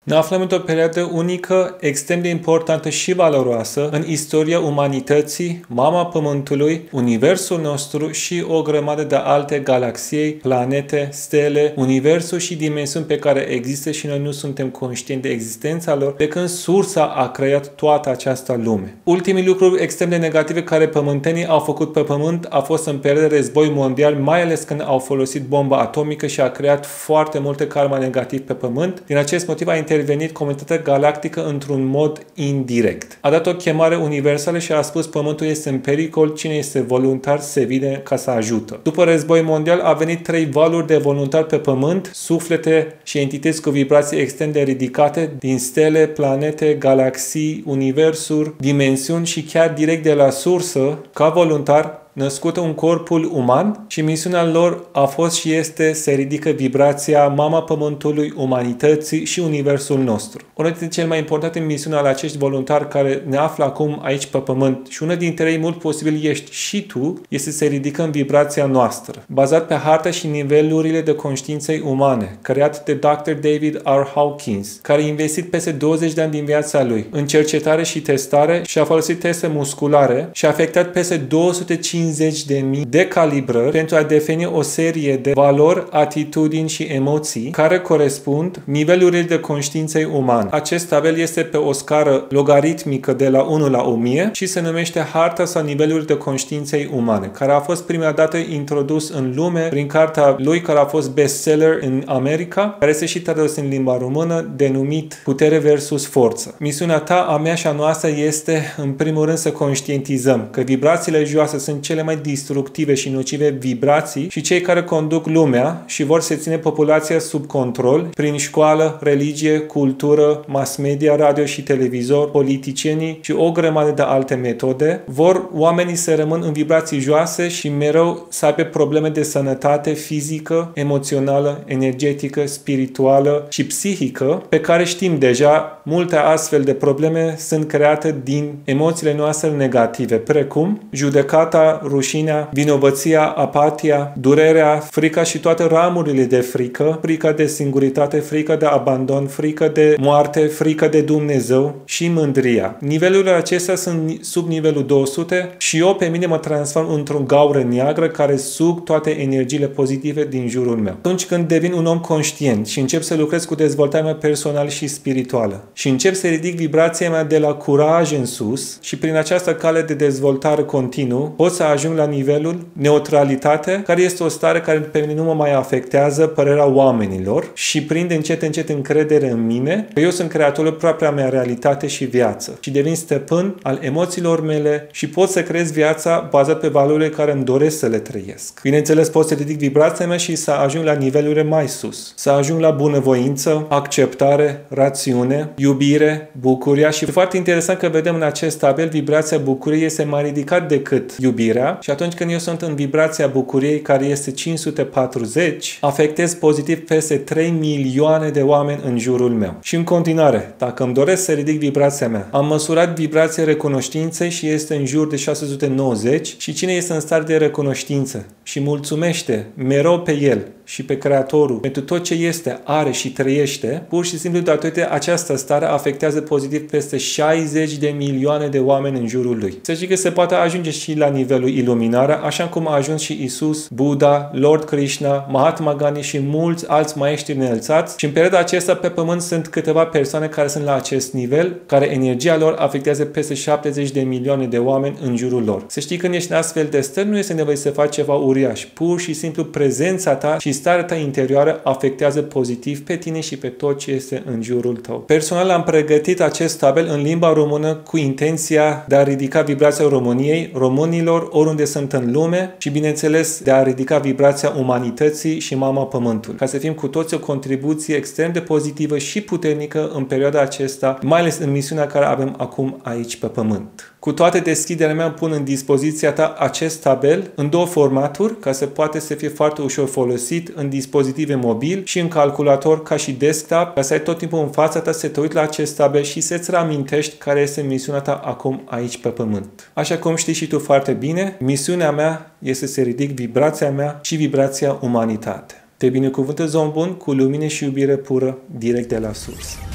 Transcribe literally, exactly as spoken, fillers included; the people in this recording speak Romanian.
Ne aflăm într-o perioadă unică, extrem de importantă și valoroasă în istoria umanității, mama Pământului, universul nostru și o grămadă de alte galaxii, planete, stele, universul și dimensiuni pe care există și noi nu suntem conștienți de existența lor, de când sursa a creat toată această lume. Ultimii lucruri extrem de negative care pământenii au făcut pe Pământ a fost în perioada de război mondial, mai ales când au folosit bomba atomică și a creat foarte multe karma negativ pe Pământ. Din acest motiv a intervenit comunitatea galactică într-un mod indirect. A dat o chemare universală și a spus Pământul este în pericol, cine este voluntar se vine ca să ajută. După război mondial a venit trei valuri de voluntari pe Pământ, suflete și entități cu vibrații extrem de ridicate din stele, planete, galaxii, universuri, dimensiuni și chiar direct de la sursă, ca voluntar, născută în corpul uman și misiunea lor a fost și este să ridică vibrația mama Pământului, umanității și universul nostru. Una dintre cele mai importante misiuni ale acești voluntari care ne află acum aici pe Pământ și una dintre ei, mult posibil ești și tu, este să ridicăm vibrația noastră, bazat pe harta și nivelurile de conștiinței umane, creat de doctor David R. Hawkins, care a investit peste douăzeci de ani din viața lui în cercetare și testare și a folosit teste musculare și a afectat peste două sute cincizeci de mii de calibrări pentru a defini o serie de valori, atitudini și emoții care corespund nivelurilor de conștiinței umane. Acest tabel este pe o scară logaritmică de la unu la o mie și se numește Harta sau niveluri de conștiinței umane, care a fost prima dată introdus în lume prin cartea lui care a fost bestseller în America, care este și tradus în limba română, denumit Putere versus Forță. Misiunea ta, a mea și a noastră este, în primul rând, să conștientizăm că vibrațiile joase sunt cele mai destructive și nocive vibrații și cei care conduc lumea și vor să ține populația sub control prin școală, religie, cultură, mass media, radio și televizor, politicienii și o grămadă de alte metode, vor oamenii să rămân în vibrații joase și mereu să aibă probleme de sănătate fizică, emoțională, energetică, spirituală și psihică, pe care știm deja multe astfel de probleme sunt create din emoțiile noastre negative, precum judecata, rușinea, vinovăția, apatia, durerea, frica și toate ramurile de frică, frica de singuritate, frica de abandon, frica de moarte, frica de Dumnezeu și mândria. Nivelurile acestea sunt sub nivelul două sute și eu pe mine mă transform într-o gaură neagră care sug toate energiile pozitive din jurul meu. Atunci când devin un om conștient și încep să lucrez cu dezvoltarea mea personală și spirituală și încep să ridic vibrația mea de la curaj în sus și prin această cale de dezvoltare continuă pot să ajung la nivelul neutralitate, care este o stare care pe mine nu mă mai afectează părerea oamenilor și prind încet încet încredere în mine că eu sunt creatorul propria mea realitate și viață și devin stăpân al emoțiilor mele și pot să creez viața bazat pe valorile care îmi doresc să le trăiesc. Bineînțeles, pot să ridic vibrația mea și să ajung la nivelurile mai sus. Să ajung la bunăvoință, acceptare, rațiune, iubire, bucuria și foarte interesant că vedem în acest tabel vibrația bucuriei este mai ridicat decât iubirea și atunci când eu sunt în vibrația bucuriei care este cinci sute patruzeci, afectez pozitiv peste trei milioane de oameni în jurul meu. Și în continuare, dacă îmi doresc să ridic vibrația mea, am măsurat vibrația recunoștinței și este în jur de șase sute nouăzeci și cine este în stare de recunoștință și mulțumește mereu pe el și pe Creatorul pentru tot ce este, are și trăiește, pur și simplu datorită această stare afectează pozitiv peste șaizeci de milioane de oameni în jurul lui. Să știi că se poate ajunge și la nivelul iluminare, așa cum a ajuns și Isus, Buddha, Lord Krishna, Mahatma Gandhi și mulți alți maestri înălțați și în perioada aceasta pe Pământ sunt câteva persoane care sunt la acest nivel, care energia lor afectează peste șaptezeci de milioane de oameni în jurul lor. Să știi că când ești în astfel de stări, nu este nevoie să faci ceva uriaș. Pur și simplu prezența ta și starea ta interioară afectează pozitiv pe tine și pe tot ce este în jurul tău. Personal am pregătit acest tabel în limba română cu intenția de a ridica vibrația României, românilor, oriunde sunt în lume și, bineînțeles, de a ridica vibrația umanității și mama Pământului. Ca să fim cu toți o contribuție extrem de pozitivă și puternică în perioada aceasta, mai ales în misiunea care avem acum aici pe Pământ. Cu toate deschiderea mea pun în dispoziția ta acest tabel în două formaturi, ca să poate să fie foarte ușor folosit în dispozitive mobil și în calculator ca și desktop, ca să ai tot timpul în fața ta să te uiți la acest tabel și să-ți reamintești care este misiunea ta acum aici pe Pământ. Așa cum știi și tu foarte bine, misiunea mea este să ridic vibrația mea și vibrația umanitate. Te binecuvântez, om bun, cu lumină și iubire pură direct de la sus.